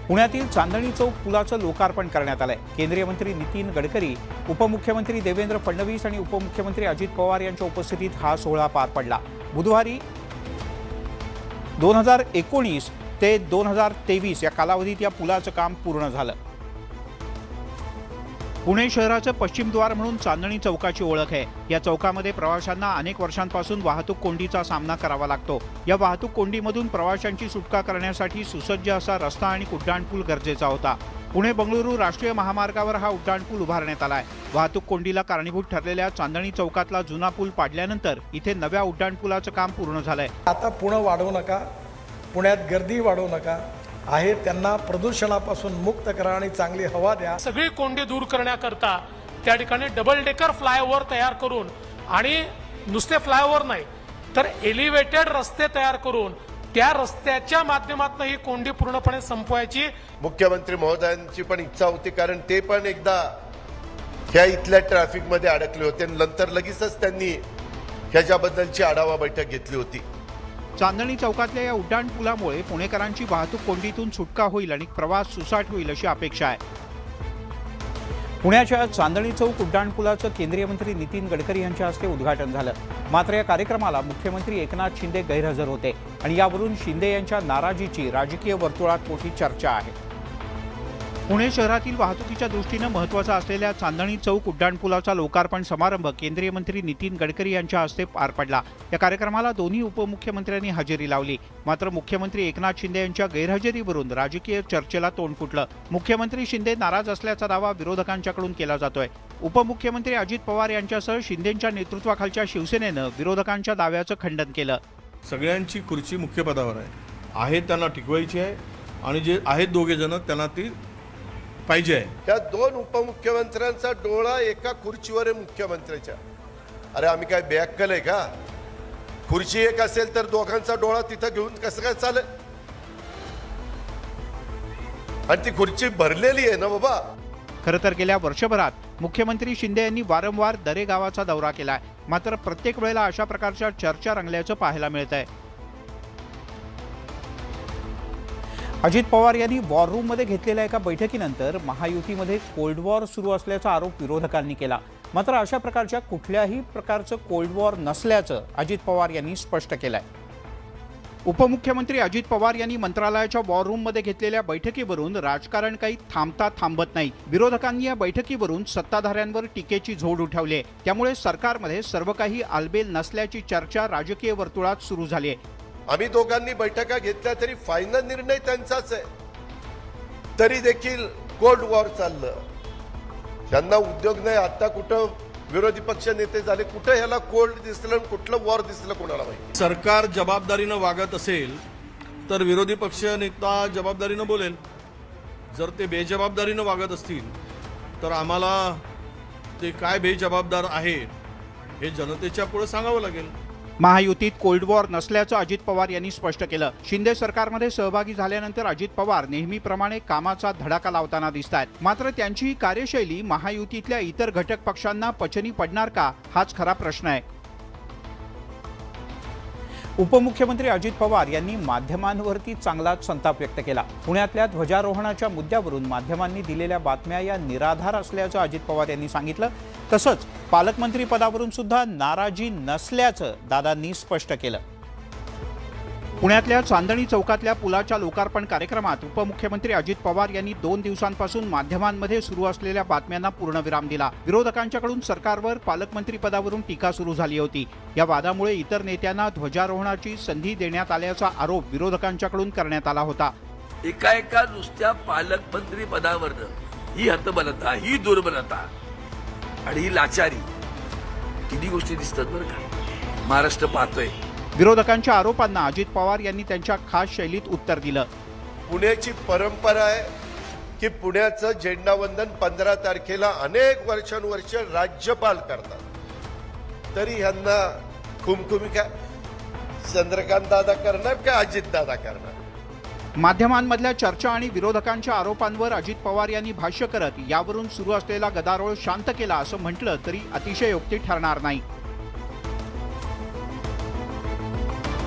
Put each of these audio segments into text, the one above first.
पुण्यातील चांदणी चौक पुलाचं लोकार्पण करण्यात आलंय। केंद्रीय मंत्री नितीन गडकरी, उपमुख्यमंत्री देवेंद्र फडणवीस आणि उपमुख्यमंत्री अजित पवार यांच्या उपस्थितीत हा सोहळा पार पडला। बुधवारी 2019 ते 2023 या कालावधीत या पुलाचं काम पूर्ण झालं। पुणे शहराचं पश्चिम द्वार म्हणून चांदणी चौकाची ओळख आहे। या चौकामध्ये प्रवाशांना अनेक वर्षांपासून वाहतूक कोंडीचा सामना करावा लागतो। या वाहतूक कोंडीमधून प्रवाशांची सुटका करण्यासाठी सुसज्ज असा रस्ता आणि उड्डाणपूल गरजेचा होता। पुणे बंगळुरू राष्ट्रीय महामार्गावर हा उड्डाणपूल उभारण्यात आलाय। वाहतूक कोंडीला कारणीभूत ठरलेल्या चांदणी चौकातला जुना पूल पाडल्यानंतर इथे नव्या उड्डाणपुलाचं काम पूर्ण झालंय। आता पुणे वाढवू नका, पुण्यात गर्दी वाढवू नका, आहे त्यांना प्रदूषणापासून मुक्त करा आणि चांगली हवा द्या। सगळी कोंडी दूर करण्याकरता त्या ठिकाणी डबल डेकर फ्लायओव्हर तयार करून आणि नुसते फ्लायओव्हर नाही तर एलिव्हेटेड रस्ते तयार करून त्या रस्त्याच्या माध्यमातून ही कोंडी पूर्णपणे संपवायची मुख्यमंत्री महोदयांची पण इच्छा होती, कारण ते पण एकदा ह्या इथल्या ट्रॅफिक मध्ये अडकले होते आणि नंतर लगेचच त्यांनी ह्याच्याबद्दलची आढावा बैठक घेतली होती। चांदणी चौकातल्या या उड्डाणपुलामुळे पुणेकरांची वाहतूक कोंडीतून सुटका होईल आणि प्रवास सुसाट होईल अशी अपेक्षा आहे। पुण्याच्या चांदणी चौक उड्डाणपुलाचं केंद्रीय मंत्री नितीन गडकरी यांच्या हस्ते उद्घाटन झालं। मात्र या कार्यक्रमाला मुख्यमंत्री एकनाथ शिंदे गैरहजर होते आणि यावरून शिंदे यांच्या नाराजीची राजकीय वर्तुळात मोठी चर्चा आहे। पुणे शहरातील वाहतुकीच्या दृष्टीने महत्त्वाचा असलेल्या चांदणी चौक उड्डाणपुलाचा लोकार्पण समारंभ केंद्रीय मंत्री नितीन गडकरी यांच्या हस्ते पार पडला। या कार्यक्रमाला दोन्ही उपमुख्यमंत्र्यांनी हजेरी लावली। मात्र मुख्यमंत्री एकनाथ शिंदे यांच्या गैरहजेरीवरून राजकीय चर्चेला तोंड फुटलं। मुख्यमंत्री शिंदे नाराज असल्याचा दावा विरोधकांच्याकडून केला जातोय। उपमुख्यमंत्री अजित पवार यांच्यासह शिंदेंच्या नेतृत्वाखालच्या शिवसेनेनं विरोधकांच्या दाव्याचं खंडन केलं। सगळ्यांची खुर्ची मुख्य पदावर आहे, त्यांना टिकवायची आहे आणि जे आहेत दोघे जण त्यांना ती पाहिजे। त्या दोन उपमुख्यमंत्र्यांचा डोळा एका खुर्चीवर आहे मुख्यमंत्र्याच्या। अरे आम्ही काय बॅकल आहे का? खुर्ची एक असेल तर दोघांचा डोळा तिथं घेऊन कसं काय चालेल? आणि ती खुर्ची भरलेली आहे ना बाबा। खरं तर गेल्या वर्षभरात मुख्यमंत्री शिंदे यांनी वारंवार दरे गावाचा दौरा केलाय। मात्र प्रत्येक वेळेला अशा प्रकारच्या चर्चा रंगल्याचं पाहायला मिळत आहे। अजित पवार यांनी वॉर रूम मध्ये घेतलेल्या एका बैठकीनंतर महायुतीमध्ये कोल्ड वॉर सुरू असल्याचा आरोप विरोधकांनी केला। मात्र अशा प्रकारच्या कुठल्याही प्रकारचं कोल्ड वॉर नसल्याचं अजित पवार यांनी स्पष्ट केलंय। उपमुख्यमंत्री अजित पवार यांनी मंत्रालयाच्या वॉर रूम मध्ये घेतलेल्या बैठकीवरून राजकारण काही थांबत नाही। विरोधकांनी या बैठकीवरून सत्ताधाऱ्यांवर टीकेची झोड उठवली आहे। त्यामुळे सरकारमध्ये सर्व काही आलबेल नसल्याची चर्चा राजकीय वर्तुळात सुरू झाली आहे। आम्ही दोघांनी बैठका घेतल्या तरी फायनल निर्णय त्यांचाच आहे, तरी देखील कोल्ड वॉर चाललं। त्यांना उद्योग नाही। आता कुठं विरोधी पक्ष नेते झाले, कुठं ह्याला कोल्ड दिसलं, कुठलं वॉर दिसलं कोणाला माहिती। सरकार जबाबदारीनं वागत असेल तर विरोधी पक्ष नेता जबाबदारीनं बोलेल। जर ते बेजबाबदारीनं वागत असतील तर आम्हाला ते काय बेजबाबदार आहे हे जनतेच्या पुढे सांगावं लागेल। महायुतीत कोल्ड वॉर नसल्याचं अजित पवार यांनी स्पष्ट केलं। शिंदे सरकारमध्ये सहभागी झाल्यानंतर अजित पवार नेहमीप्रमाणे कामाचा धडाका लावताना दिसतात। मात्र त्यांची ही कार्यशैली महायुतीतल्या इतर घटक पक्षांना पचनी पडणार का, हाच खरा प्रश्न आहे। उपमुख्यमंत्री अजित पवार यांनी माध्यमांवरती चांगलाच संताप व्यक्त केला। पुण्यातल्या ध्वजारोहणाच्या मुद्द्यावरून माध्यमांनी दिलेल्या बातम्या या निराधार असल्याचं अजित पवार यांनी सांगितलं। तसंच पालकमंत्री पदावरून सुद्धा नाराजी नसल्याचं दादांनी स्पष्ट केलं। पुण्यातल्या चांदणी चौकातल्या पुलाच्या लोकार्पण कार्यक्रमात उपमुख्यमंत्री अजित पवार यांनी 2 दिवसांपासून माध्यमांमध्ये सुरू असलेल्या बातम्यांना पूर्णविराम दिला। विरोधकांच्याकडून सरकारवर पालकमंत्री पदावरून टीका सुरू झाली होती। या वादामुळे इतर नेत्यांना ध्वजारोहणाची संधी देण्यात आल्याचा आरोप विरोधकांच्याकडून करण्यात आला होता। एका नुसत्या पालकमंत्री पदावरनं ही हतबलता, ही दुर्बलता आणि ही लाचारी किती गोष्टी दिसतात बरं का, महाराष्ट्र पाहतोय। विरोधकांच्या आरोपांना अजित पवार यांनी त्यांच्या खास शैलीत उत्तर दिलं। पुण्याची परंपरा आहे की पुण्याचं झेंडावंदन 15 तारखेला अनेक वर्षानुवर्ष राज्यपाल करतात, तरी ह्यांना खुमखुमी काय चंद्रकांत दादा करणार का अजित दादा करणार? माध्यमांमधल्या चर्चा आणि विरोधकांच्या आरोपांवर अजित पवार यांनी भाष्य करत यावरून सुरू असलेला गदारोळ शांत केला असं म्हटलं तरी अतिशयोक्ती ठरणार नाही।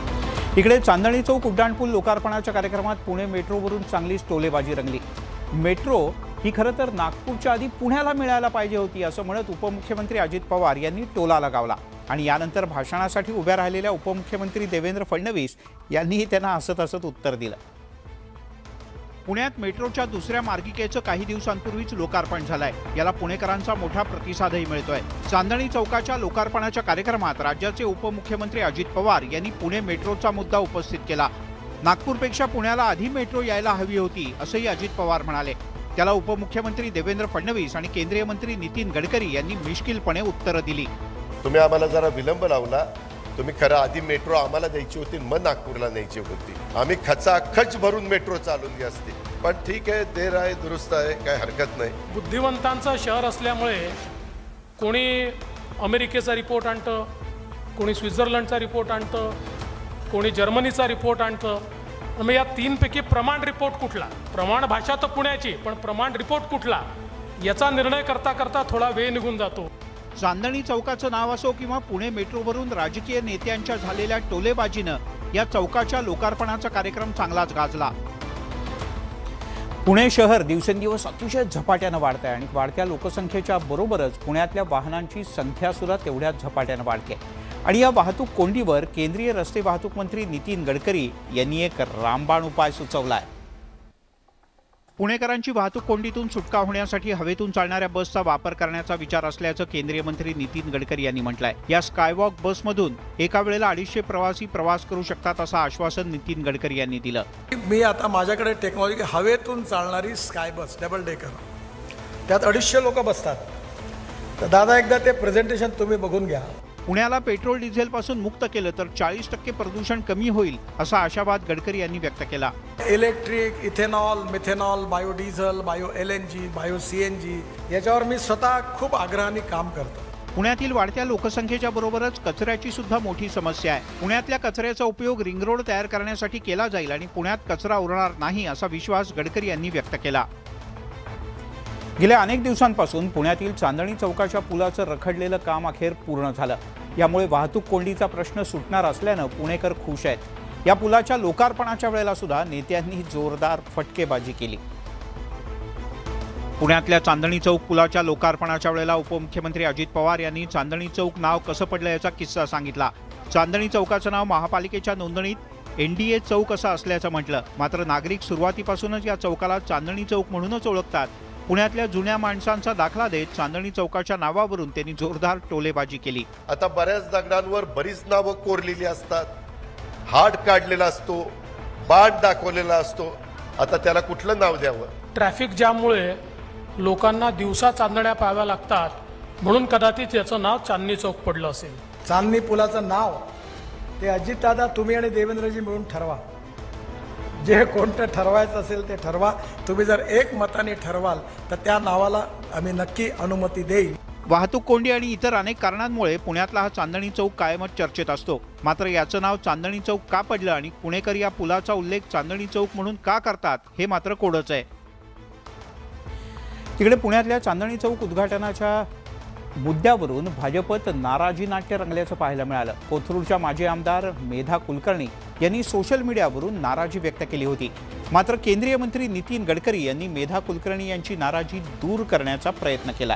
इकडे चांदणी चौक उड्डाणपूल लोकार्पणाच्या कार्यक्रमात पुणे मेट्रोवरून चांगलीच टोलेबाजी रंगली। मेट्रो ही खरं तर नागपूरच्या आधी पुण्याला मिळायला पाहिजे होती असं म्हणत उपमुख्यमंत्री अजित पवार यांनी टोला लगावला आणि यानंतर भाषणासाठी उभ्या राहिलेल्या उपमुख्यमंत्री देवेंद्र फडणवीस यांनीही त्यांना हसत उत्तर दिलं। पुण्यात मेट्रोच्या दुसऱ्या मार्गिकेचं काही दिवसांपूर्वीच लोकार्पण झालंय। याला पुणेकरांचा मोठा प्रतिसादही मिळतोय। चांदणी चौकाच्या लोकार्पणाच्या कार्यक्रमात राज्याचे उपमुख्यमंत्री अजित पवार यांनी पुणे मेट्रोचा मुद्दा उपस्थित केला। नागपूरपेक्षा पुण्याला आधी मेट्रो यायला हवी होती असंही अजित पवार म्हणाले। त्याला उपमुख्यमंत्री देवेंद्र फडणवीस आणि केंद्रीय मंत्री नितीन गडकरी यांनी मिश्किलपणे उत्तरं दिली। तुम्ही आम्हाला जरा विलंब लावला। तुम्ही खरं आधी मेट्रो आम्हाला द्यायची होती, मग नागपूरला न्यायची होती। आम्ही खच भरून मेट्रो चालवली असती, पण ठीक आहे, देर आहे दुरुस्त आहे, काय हरकत नाही। बुद्धिवंतांचं शहर असल्यामुळे कोणी अमेरिकेचा रिपोर्ट आणतं, कोणी स्वित्झर्लंडचा रिपोर्ट आणतं, कोणी जर्मनीचा रिपोर्ट आणतं। मग या तीनपैकी प्रमाण रिपोर्ट कुठला? प्रमाण भाषा तर पुण्याची, पण प्रमाण रिपोर्ट कुठला याचा निर्णय करता करता थोडा वेळ निघून जातो। चांदणी चौकाचं नाव असो किंवा पुणे मेट्रोवरून राजकीय नेत्यांच्या झालेल्या टोलेबाजीनं या चौकाच्या लोकार्पणाचा कार्यक्रम चांगलाच गाजला। पुणे शहर दिवसेंदिवस अतिशय झपाट्यानं वाढत आहे आणि वाढत्या लोकसंख्येच्या बरोबरच पुण्यातल्या वाहनांची संख्या सुद्धा तेवढ्याच झपाट्यानं वाढते आणि या वाहतूक कोंडीवर केंद्रीय रस्ते वाहतूक मंत्री नितीन गडकरी यांनी एक रामबाण उपाय सुचवलाय। पुणेकरांची वाहतूक कोंडीतून सुटका होण्यासाठी हवेतून चालणाऱ्या बसचा वापर करण्याचा विचार असल्याचं केंद्रीय मंत्री नितीन गडकरी यांनी म्हटलंय। या स्कायवॉक बसमधून एका वेळेला 250 प्रवासी प्रवास करू शकतात असं आश्वासन नितीन गडकरी यांनी दिलं। मी आता माझ्याकडे टेक्नॉलॉजी हवेतून चालणारी स्काय बस डबल डेकर, त्यात 250 लोक बसतात। तर दादा एकदा ते प्रेझेंटेशन तुम्ही बघून घ्या। पुण्याला पेट्रोल डिझेल पासून मुक्त केलं तर 40% प्रदूषण कमी होईल असा आशावाद गडकरी यांनी व्यक्त केला। Electric, ethanol, methanol, biodiesel, bio LNG, bio CNG याच्यावर मी स्वतः खूप आग्रहाने काम करतो। पुण्यातील वाढत्या लोकसंख्येच्या बरोबरच कचऱ्याची सुद्धा मोठी समस्या आहे। पुण्यातल्या कचऱ्याचा उपयोग रिंग रोड तयार करण्यासाठी केला जाईल आणि पुण्यात कचरा उरणार नाही असा विश्वास गडकरी यांनी व्यक्त केला। गेल्या अनेक दिवसांपासून पुण्यातील चांदणी चौकाच्या पुलाचं रखडलेलं काम अखेर पूर्ण झालं। यामुळे वाहतूक कोंडीचा प्रश्न सुटणार असल्यानं पुणेकर खुश आहेत। या पुलाच्या लोकार्पणाच्या वेळेला सुद्धा नेत्यांनी जोरदार फटकेबाजी केली। पुण्यातल्या चांदणी चौक पुलाच्या लोकार्पणाच्या वेळेला उपमुख्यमंत्री अजित पवार यांनी चांदणी चौक नाव कसं पडलं याचा किस्सा सांगितला। चांदणी चौकाचं नाव महापालिकेच्या नोंदणीत NDA चौक असं असल्याचं म्हटलं, मात्र नागरिक सुरुवातीपासूनच या चौकाला चांदणी चौक म्हणूनच ओळखतात। पुण्यातल्या जुन्या माणसांचा दाखला देत चांदणी चौकाच्या नावावरून त्यांनी जोरदार टोलेबाजी केली। आता बऱ्याच दगडांवर बरीच नावं कोरलेली असतात, हार्ट काढलेला असतो, बाण दाखवलेला असतो, आता त्याला कुठलं नाव द्यावं? ट्रॅफिक जाममुळे लोकांना दिवसा चांदण्या पाहाव्या लागतात, म्हणून कदाचित याचं नाव चांदणी चौक पडलं असेल। चांदणी पुलाचं नाव ते अजितदादा, तुम्ही आणि देवेंद्रजी मिळून ठरवा। जे कोणतं ठरवायचं असेल ते ठरवा। तुम्ही जर एक मताने ठरवाल तर त्या नावाला आम्ही नक्की अनुमती देईल। वाहतूक कोंडी आणि इतर अनेक कारणांमुळे पुण्यातला हा चांदणी चौक कायमच चर्चेत असतो, मात्र याचं नाव चांदणी चौक का पडलं आणि पुणेकर या पुलाचा उल्लेख चांदणी चौक म्हणून का करतात हे मात्र कोडच आहे। तिकडे पुण्यातल्या चांदणी चौक उद्घाटनाच्या मुद्द्यावरून भाजपत नाराजी नाट्य रंगल्याचं पाहायला मिळालं। कोथरूडच्या माजी आमदार मेधा कुलकर्णी यांनी सोशल मीडियावरून नाराजी व्यक्त केली होती, मात्र केंद्रीय मंत्री नितीन गडकरी यांनी मेधा कुलकर्णी यांची नाराजी दूर करण्याचा प्रयत्न केला।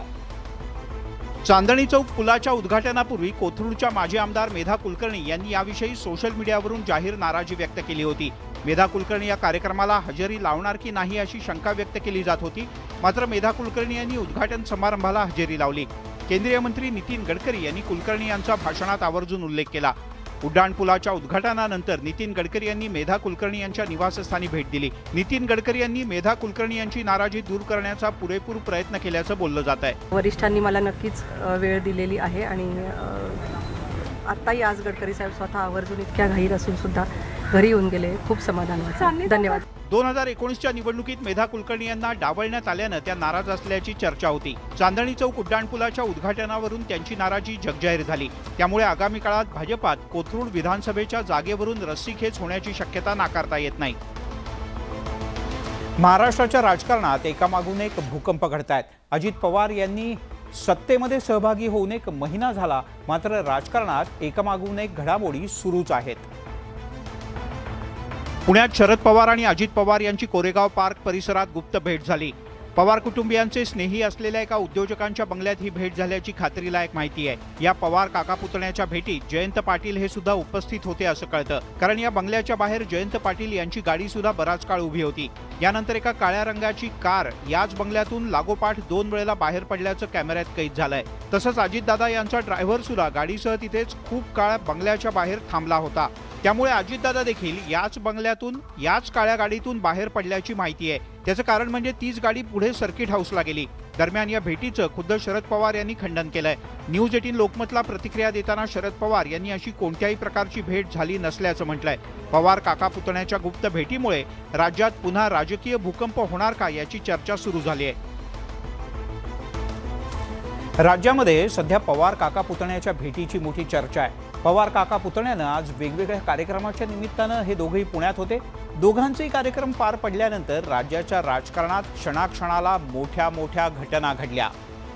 चांदणी चौक पुलाच्या उद्घाटनापूर्वी कोथरूडच्या माजी आमदार मेधा कुलकर्णी यांनी याविषयी सोशल मीडियावरून जाहीर नाराजी व्यक्त केली होती। मेधा कुलकर्णी या कार्यक्रमाला हजेरी लावणार की नाही अशी शंका व्यक्त केली जात होती, मात्र मेधा कुलकर्णी यांनी उद्घाटन समारंभाला हजेरी लावली। केंद्रीय मंत्री नितीन गडकरी यांनी कुलकर्णी यांचा भाषणात आवर्जून उल्लेख केला। उड्डाणपुलाच्या उद्घाटनानंतर नितीन गडकरी यांनी मेधा कुलकर्णी यांच्या निवासस्थानी भेट दिली। नितीन गडकरी यांनी मेधा कुलकर्णी यांची नाराजी दूर करण्याचा पुरेपूर प्रयत्न केल्याचं बोललं जात आहे। वरिष्ठांनी मला नक्कीच वेळ दिलेली आहे आणि आत्ताही आज गडकरी साहेब स्वतः आवर्जून इतक्या घाईर असून सुद्धा घरी येऊन गेले। खूप समाधान वाटलं। धन्यवाद। 2019च्या निवडणुकीत मेधा कुलकर्णी यांना डावलण्यात आल्यानं त्या नाराज असल्याची चर्चा होती। चांदणी चौक उड्डाणपुलाच्या उद्घाटनावरून त्यांची नाराजी जगजाहीर झाली, त्यामुळे आगामी काळात भाजपात कोथरूड विधानसभेच्या जागेवरून रस्सीखेच होण्याची शक्यता नाकारता येत नाही। महाराष्ट्राच्या राजकारणात एकामागून एक भूकंप घडतायत। अजित पवार यांनी सत्तेमध्ये सहभागी होऊन एक महिना झाला, मात्र राजकारणात एकामागून एक घडामोडी सुरूच आहेत। पुण्यात शरद पवार आणि अजित पवार यांची कोरेगाव पार्क परिसरात गुप्त भेट झाली। पवार कुटुंबियांचे स्नेही असलेल्या एका उद्योजकांच्या बंगल्यात ही भेट झाल्याची खात्रीलायक माहिती आहे। या पवार काका पुतण्याच्या भेटीत जयंत पाटील हे सुद्धा उपस्थित होते असं कळतं, कारण या बंगल्याच्या बाहेर जयंत पाटील यांची गाडी सुद्धा बराच काळ उभी होती। यानंतर एका काळ्या रंगाची कार याच बंगल्यातून लागोपाठ 2 वेळेला बाहेर पडल्याचं कॅमेऱ्यात कैद झालंय। तसंच अजितदादा यांचा ड्रायव्हर सुद्धा गाडीसह तिथेच खूप काळ बंगल्याच्या बाहेर थांबला होता। त्यामुळे अजितदादा देखील याच बंगल्यातून याच काळ्या गाडीतून बाहेर पडल्याची माहिती आहे। त्याचं कारण म्हणजे तीच गाडी पुढे सर्किट हाऊसला गेली। दरम्यान या भेटीचं खुद्द शरद पवार यांनी खंडन केलंय। न्यूज 18 लोकमतला प्रतिक्रिया देताना शरद पवार यांनी अशी कोणत्याही प्रकारची भेट झाली नसल्याचं म्हटलंय। पवार काका पुतण्याच्या गुप्त भेटीमुळे राज्यात पुन्हा राजकीय भूकंप होणार का याची चर्चा सुरू झाली आहे। राज्यामध्ये सध्या पवार काका पुतण्याच्या भेटीची मोठी चर्चा आहे। पवार काका पुतण्यानं आज वेगवेगळ्या कार्यक्रमाच्या निमित्तानं हे दोघेही पुण्यात होते। दोघांचेही कार्यक्रम पार पडल्यानंतर राज्याच्या राजकारणात क्षणाक्षणाला मोठ्या मोठ्या घटना घडल्या।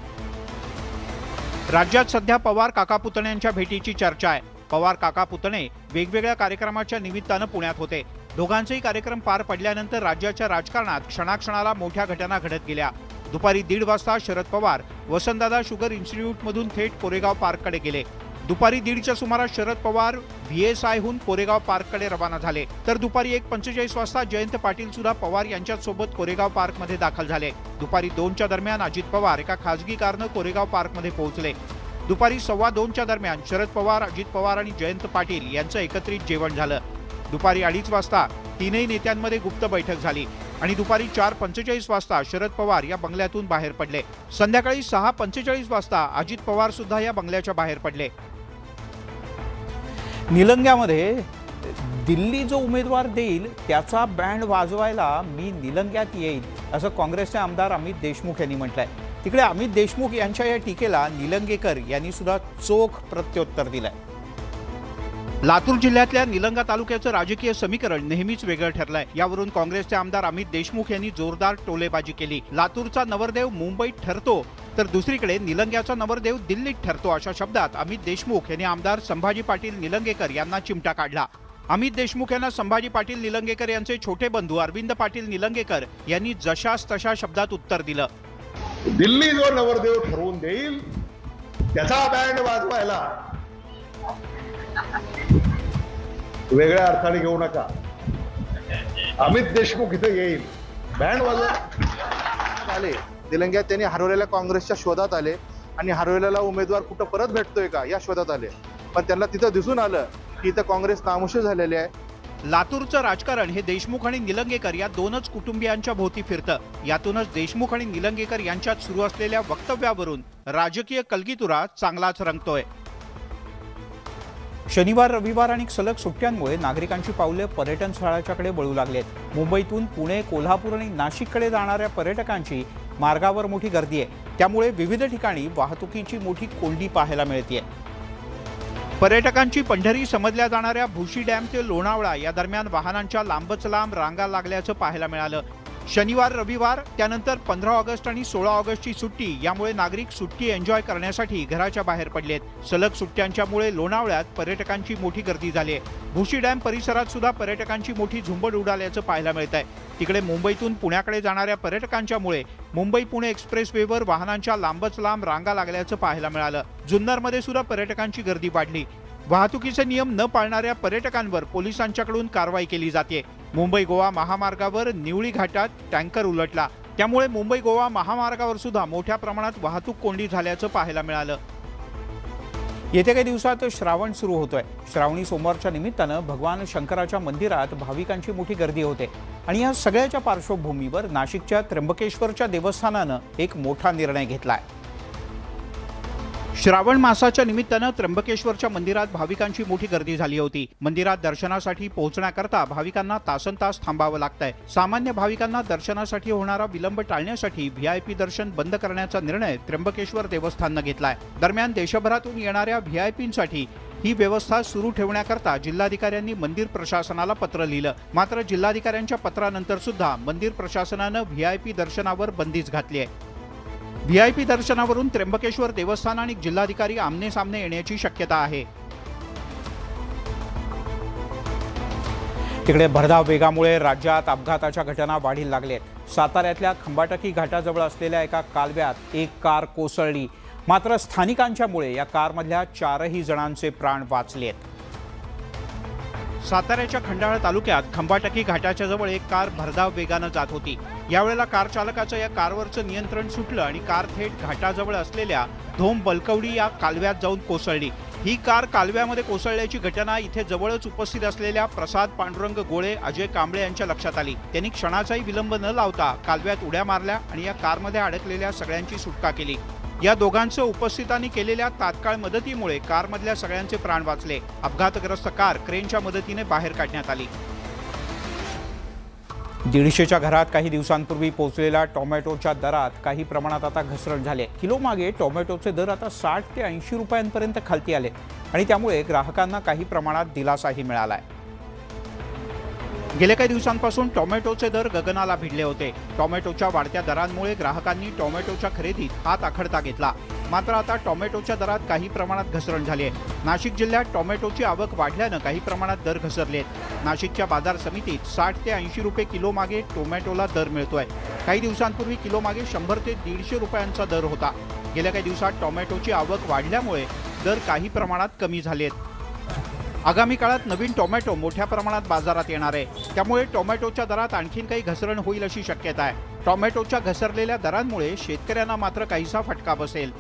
राज्यात सध्या पवार काका पुतण्यांच्या भेटीची चर्चा आहे। पवार काका पुतणे वेगवेगळ्या कार्यक्रमाच्या निमित्तानं पुण्यात होते। दोघांचेही कार्यक्रम पार पडल्यानंतर राज्याच्या राजकारणात क्षणाक्षणाला मोठ्या घटना घडत गेल्या। दुपारी 1:30 वाजता शरद पवार वसंतदादा शुगर इन्स्टिट्यूटमधून थेट कोरेगाव पार्ककडे गेले। दुपारी 1:30च्या सुमारास शरद पवार VSIहून कोरेगाव पार्ककडे रवाना झाले, तर दुपारी 1:45 वाजता जयंत पाटील सुद्धा पवार यांच्यासोबत कोरेगाव पार्कमध्ये दाखल झाले। दुपारी 2च्या दरम्यान अजित पवार एका खासगी कारनं कोरेगाव पार्कमध्ये पोहोचले। दुपारी 2:15च्या दरम्यान शरद पवार, अजित पवार आणि जयंत पाटील यांचं एकत्रित जेवण झालं। दुपारी 2:30 वाजता तीनही नेत्यांमध्ये गुप्त बैठक झाली आणि दुपारी 4:45 वाजता शरद पवार या बंगल्यातून बाहेर पडले। संध्याकाळी 6:45 वाजता अजित पवार सुद्धा या बंगल्याच्या बाहेर पडले। निलंग्यामध्ये दिल्ली जो उमेदवार देईल त्याचा बँड वाजवायला मी निलंग्यात येईल असं काँग्रेसचे आमदार अमित देशमुख यांनी म्हटलंय। तिकडे अमित देशमुख यांच्या या टीकेला निलंगेकर यांनी सुद्धा चोख प्रत्युत्तर दिलंय। लातूर जिल्ह्यातल्या निलंगा तालुक्याचं राजकीय समीकरण नेहमीच वेगळं ठरलंय। यावरून काँग्रेसचे आमदार अमित देशमुख यांनी जोरदार टोलेबाजी केली। लातूरचा नवरदेव मुंबईत ठरतो तर दुसरीकडे निलंग्याचा नवरदेव दिल्लीत ठरतो अशा शब्दात अमित देशमुख यांनी आमदार संभाजी पाटील निलंगेकर यांना चिमटा काढला। अमित देशमुख यांना संभाजी पाटील निलंगेकर यांचे छोटे बंधू अरविंद पाटील निलंगेकर यांनी जशास तशा शब्दात उत्तर दिलं। दिल्ली जो नवरदेव ठरवून देईल त्याचा बँड वाजवायला वेगळ्या अर्थाने घेऊ नका। अमित देशमुख इथे येईल, बँड वाजवा आले। निलंग्यात त्यांनी हरवलेल्या काँग्रेसच्या शोधात आले आणि हरवलेला उमेदवार कुठं परत भेटतोय का या शोधात आले, पण त्यांना तिथं दिसून आलं की इथं काँग्रेस नामोशी झालेली आहे। लातूरचं राजकारण हे देशमुख आणि निलंगेकर या दोनच कुटुंबियांच्या भोवती फिरतं। यातूनच देशमुख आणि निलंगेकर यांच्यात सुरू असलेल्या वक्तव्यावरून राजकीय कलगीतुरा चांगलाच रंगतोय। शनिवार, रविवार आणि सलग सुट्ट्यांमुळे नागरिकांची पावले पर्यटन स्थळाच्याकडे वळू लागलेत। मुंबईतून पुणे, कोल्हापूर आणि नाशिककडे जाणाऱ्या पर्यटकांची मार्गावर मोठी गर्दी आहे। त्यामुळे विविध ठिकाणी वाहतुकीची मोठी कोंडी पाहायला मिळते। पर्यटकांची पंढरी समजल्या जाणाऱ्या भुशी डॅम ते लोणावळा या दरम्यान वाहनांच्या लांबच लांब रांगा लागल्याचं पाहायला मिळालं। शनिवार, रविवार त्यानंतर 15 ऑगस्ट आणि 16 ऑगस्टची सुट्टी, यामुळे नागरिक सुट्टी एन्जॉय करण्यासाठी घराच्या बाहेर पडलेत। सलग सुट्ट्यांच्यामुळे लोणावळ्यात पर्यटकांची मोठी गर्दी झाली आहे। भुशी डॅम परिसरात सुद्धा पर्यटकांची मोठी झुंबड उडाल्याचं पाहायला मिळत आहे। तिकडे मुंबईतून पुण्याकडे जाणाऱ्या पर्यटकांच्यामुळे मुंबई पुणे एक्सप्रेसवेवर वाहनांच्या लांबच लांब रांगा लागल्याचं पाहायला मिळालं। जुन्नरमध्ये सुद्धा पर्यटकांची गर्दी वाढली। वाहतुकीचे नियम न पाळणाऱ्या पर्यटकांवर पोलिसांच्याकडून कारवाई केली जाते। मुंबई गोवा महामार्गावर निवळी घाटात टँकर उलटला, त्यामुळे मुंबई गोवा महामार्गावर सुद्धा मोठ्या प्रमाणात वाहतूक कोंडी झाल्याचं पाहायला मिळालं। येत्या काही दिवसात श्रावण सुरू होतोय। श्रावणी सोमवारच्या निमित्तानं भगवान शंकराच्या मंदिरात भाविकांची मोठी गर्दी होते आणि या सगळ्याच्या पार्श्वभूमीवर नाशिकच्या त्र्यंबकेश्वरच्या देवस्थानानं एक मोठा निर्णय घेतलाय। श्रावण मासाच्या निमित्तानं त्र्यंबकेश्वरच्या मंदिरात भाविकांची मोठी गर्दी झाली होती। मंदिरात दर्शनासाठी पोहोचण्याकरता भाविकांना तासनतास थांबावं लागतंय। सामान्य भाविकांना दर्शनासाठी होणारा विलंब टाळण्यासाठी VIP दर्शन बंद करण्याचा निर्णय त्र्यंबकेश्वर देवस्थाननं घेतलाय। दरम्यान देशभरातून येणाऱ्या VIPंसाठी ही व्यवस्था सुरू ठेवण्याकरता जिल्हाधिकाऱ्यांनी मंदिर प्रशासनाला पत्र लिहिलं। मात्र जिल्हाधिकाऱ्यांच्या पत्रानंतर सुद्धा मंदिर प्रशासनानं VIP दर्शनावर बंदीच घातली आहे। VIP दर्शनावरून त्र्यंबकेश्वर देवस्थान आणि जिल्हाधिकारी आमने सामने येण्याची शक्यता आहे। तिकडे भरधाव वेगामुळे राज्यात अपघाताच्या घटना वाढीला लागल्यात। साताऱ्यातल्या खंबाटकी घाटाजवळ असलेल्या एका कालव्यात एक कार कोसळली, मात्र स्थानिकांच्यामुळे या कारमधल्या 4ही जणांचे प्राण वाचलेत। साताऱ्याच्या खंडाळा तालुक्यात खंबाटकी घाटाच्या जवळ एक कार भरधाव वेगानं जात होती। यावेळेला कार चालकाचं या कारवरचं नियंत्रण सुटलं आणि कार थेट घाटाजवळ असलेल्या धोम बलकवडी या कालव्यात जाऊन कोसळली। ही कार कालव्यामध्ये कोसळल्याची घटना इथे जवळच उपस्थित असलेल्या प्रसाद पांडुरंग गोळे, अजय कांबळे यांच्या लक्षात आली। त्यांनी क्षणाचाही विलंब न लावता कालव्यात उड्या मारल्या आणि या कारमध्ये अडकलेल्या सगळ्यांची सुटका केली। या दोघांचं उपस्थितांनी केलेल्या तात्काळ मदतीमुळे कारमधल्या सगळ्यांचे प्राण वाचले। अपघातग्रस्त कार क्रेनच्या मदतीने बाहेर काढण्यात आली। 150च्या घरात काही दिवसांपूर्वी पोहोचलेल्या टोमॅटोच्या दरात काही प्रमाणात आता घसरण झाली आहे। किलो मागे टोमॅटोचे दर आता 60 ते 80 रुपयांपर्यंत खालती आले आणि त्यामुळे ग्राहकांना काही प्रमाणात दिलासाही मिळाला आहे। गेल्या काही दिवसांपासून टोमॅटोचे दर गगनाला भिडले होते। टोमॅटोच्या वाढत्या दरांमुळे ग्राहकांनी टोमॅटोच्या खरेदीत हात आखडता घेतला, मात्र आता टोमॅटोच्या दरात काही प्रमाणात घसरण झाली आहे। नाशिक जिल्ह्यात टोमॅटोची आवक वाढल्यानं काही प्रमाणात दर घसरले आहेत। नाशिकच्या बाजार समितीत 60 ते 80 रुपये किलो मागे टोमॅटोला दर मिळतोय। काही दिवसांपूर्वी किलो मागे 100 ते 150 रुपयांचा दर होता। गेल्या काही दिवसात टोमॅटोची आवक वाढल्यामुळे दर काही प्रमाणात कमी झाले आहेत। आगामी काळात नवीन टोमॅटो मोठ्या प्रमाणात बाजारात येणार आहे, त्यामुळे टोमॅटोच्या दरात आणखीन काही घसरण होईल अशी शक्यता आहे। टोमॅटोच्या घसरलेल्या दरांमुळे शेतकऱ्यांना मात्र काहीसा फटका बसेल।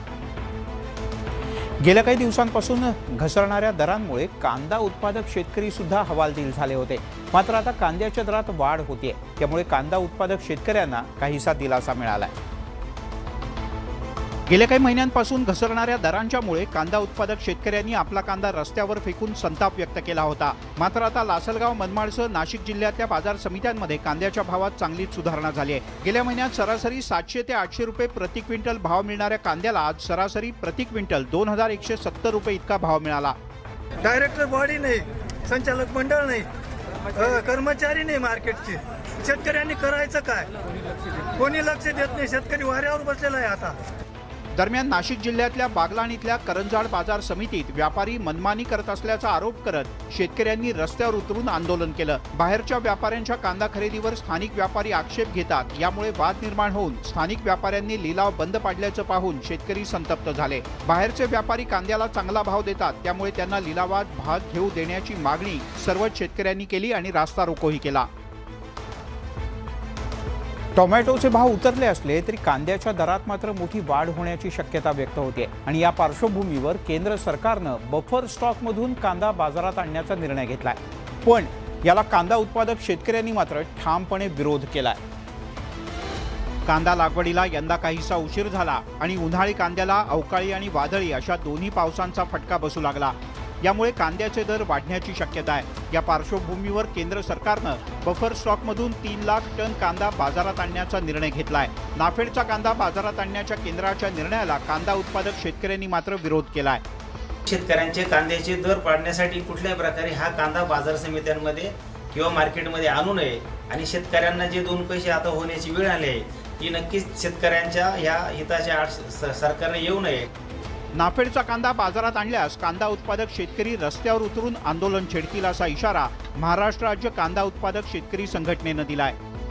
गेल्या काही दिवसांपासून घसरणाऱ्या दरांमुळे कांदा उत्पादक शेतकरी सुद्धा हवालदिल झाले होते, मात्र आता कांद्याच्या दरात वाढ होते, त्यामुळे कांदा उत्पादक शेतकऱ्यांना काहीसा दिलासा मिळाला आहे। गेल्या काही महिन्यांपासून घसरणाऱ्या दरांच्यामुळे कांदा उत्पादक शेतकऱ्यांनी आपला कांदा रस्त्यावर फेकून संताप व्यक्त केला होता, मात्र आता लासलगाव, मनमाडसह नाशिक जिल्ह्यातल्या बाजार समित्यांमध्ये कांद्याच्या भावात चांगलीच सुधारणा झाली आहे। गेल्या महिन्यात सरासरी 700 ते 800 रुपये प्रति क्विंटल भाव मिळणाऱ्या कांद्याला आज सरासरी प्रति क्विंटल 2170 रुपये इतका भाव मिळाला। डायरेक्टर बॉडी नाही, संचालक मंडळ नाही, कर्मचारी नाही मार्केटचे, शेतकऱ्यांनी करायचं काय? कोणी लक्ष देत नाही, शेतकरी वाऱ्यावर बसलेला आहे आता। दरम्यान नाशिक जिल्ह्यातल्या बागलाण इथल्या करंजाड बाजार समितीत व्यापारी मनमानी करत असल्याचा आरोप करत शेतकऱ्यांनी रस्त्यावर उतरून आंदोलन केलं। बाहेरच्या व्यापाऱ्यांच्या कांदा खरेदीवर स्थानिक व्यापारी आक्षेप घेतात, यामुळे वाद निर्माण होऊन स्थानिक व्यापाऱ्यांनी लिलाव बंद पाडल्याचं पाहून शेतकरी संतप्त झाले। बाहेरचे व्यापारी कांद्याला चांगला भाव देतात, त्यामुळे त्यांना लिलावात भाग घेऊ देण्याची मागणी सर्वच शेतकऱ्यांनी केली आणि रास्ता रोकोही केला। टोमॅटोचे भाव उतरले असले तरी कांद्याच्या दरात मात्र मोठी वाढ होण्याची शक्यता व्यक्त होते आणि या पार्श्वभूमीवर केंद्र सरकारनं बफर स्टॉकमधून कांदा बाजारात आणण्याचा निर्णय घेतलाय, पण याला कांदा उत्पादक शेतकऱ्यांनी मात्र ठामपणे विरोध केलाय। कांदा लागवडीला यंदा काहीसा उशीर झाला आणि उन्हाळी कांद्याला अवकाळी आणि वादळी अशा दोन्ही पावसांचा फटका बसू लागला, यामुळे कांद्याचे दर वाढण्याची शक्यता आहे। या पार्श्वभूमीवर केंद्र सरकारनं बफर स्टॉकमधून 3 लाख टन कांदा बाजारात आणण्याचा निर्णय घेतलाय। नाफेडचा कांदा बाजारात आणण्याच्या केंद्राच्या निर्णयाला कांदा उत्पादक शेतकऱ्यांनी मात्र विरोध केलाय। शेतकऱ्यांचे कांद्याचे दर पाडण्यासाठी कुठल्याही प्रकारे हा कांदा बाजार समित्यांमध्ये किंवा मार्केटमध्ये आणू नये आणि शेतकऱ्यांना जे 2 पैसे आता होण्याची वेळ आली आहे ती नक्कीच शेतकऱ्यांच्या या हिताच्या सरकारने येऊ नये। नाफेडचा कांदा बाजारात आणल्यास कांदा उत्पादक शेतकरी रस्त्यावर उतरून आंदोलन छेडतील असा इशारा महाराष्ट्र राज्य कांदा उत्पादक शेतकरी संघटनेनं दिलाय।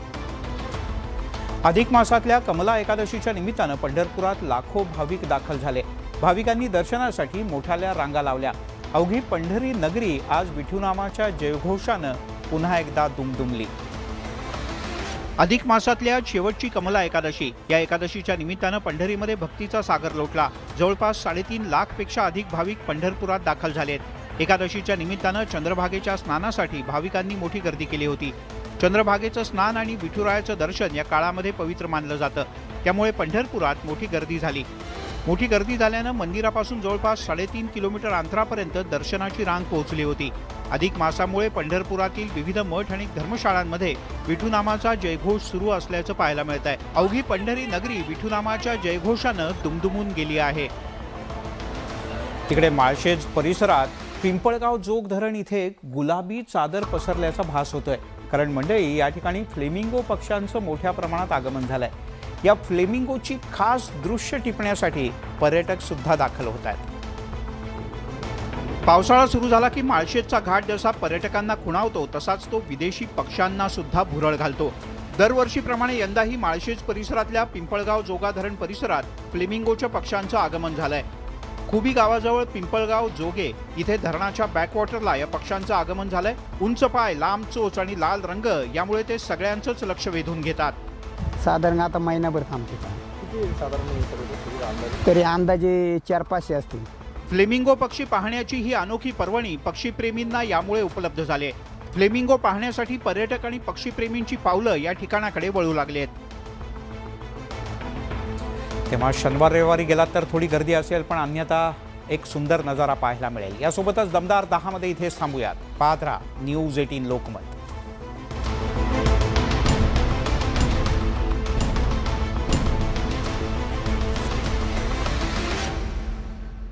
अधिक मासातल्या कमला एकादशीच्या निमित्तानं पंढरपुरात लाखो भाविक दाखल झाले। भाविकांनी दर्शनासाठी मोठ्या रांगा लावल्या। अवघी पंढरी नगरी आज विठुनामाच्या जयघोषानं पुन्हा एकदा दुमदुमली। अधिक मासातल्या शेवटची कमला एकादशी, या एकादशीच्या निमित्तानं पंढरीमध्ये भक्तीचा सागर लोटला। जवळपास 3.5 लाखपेक्षा अधिक भाविक पंढरपुरात दाखल झालेत। एकादशीच्या निमित्तानं चंद्रभागेच्या स्नानासाठी भाविकांनी मोठी गर्दी केली होती। चंद्रभागेचं स्नान आणि विठुरायाचं दर्शन या काळामध्ये पवित्र मानलं जातं, त्यामुळे पंढरपुरात मोठी गर्दी झाली। मोठी गर्दी झाल्यानं मंदिरापासून जवळपास 3.5 किलोमीटर अंतरापर्यंत दर्शनाची रांग पोहोचली होती। अधिक मासामुळे पंढरपुरातील विविध मठ आणि धर्मशाळांमध्ये विठुनामाचा जयघोष सुरू असल्याचं पाहायला मिळत आहे। अवघी पंढरी नगरी विठुनामाच्या जयघोषानं दुमदुमून गेली आहे। तिकडे माळशेज परिसरात पिंपळगाव जोग धरण इथे गुलाबी चादर पसरल्याचा भास होतोय, कारण मंडळी या ठिकाणी फ्लेमिंगो पक्ष्यांचं मोठ्या प्रमाणात आगमन झालंय। या फ्लेमिंगोची खास दृश्य टिपण्यासाठी पर्यटक सुद्धा दाखल होत आहेत। पावसाळा सुरू झाला की माळशेजचा घाट जसा पर्यटकांना खुणावतो तसाच तो विदेशी पक्ष्यांना सुद्धा भुरळ घालतो। दरवर्षीप्रमाणे यंदाही माळशेज परिसरातल्या पिंपळगाव जोगा धरण परिसरात फ्लेमिंगोच्या पक्ष्यांचं आगमन झालंय। खुबी गावाजवळ पिंपळगाव जोगे इथे धरणाच्या बॅकवॉटरला या पक्ष्यांचं आगमन झालंय। उंच पाय, लांब चोच आणि लाल रंग यामुळे ते सगळ्यांचंच लक्ष वेधून घेतात। साधारण आता महिनाभर थांबते तरी अंदाजे 400-500 असतील। फ्लेमिंगो पक्षी पाहण्याची ही अनोखी पर्वणी पक्षीप्रेमींना यामुळे उपलब्ध झाली आहे। फ्लेमिंगो पाहण्यासाठी पर्यटक आणि पक्षीप्रेमींची पावलं या ठिकाणाकडे वळू लागली आहेत। तेव्हा शनिवार रविवारी गेलात तर थोडी गर्दी असेल, पण अन्यथा एक सुंदर नजारा पाहायला मिळेल। यासोबतच दमदार 10 मध्ये इथे थांबूयात। पाहत रहा न्यूज 18 लोकमत।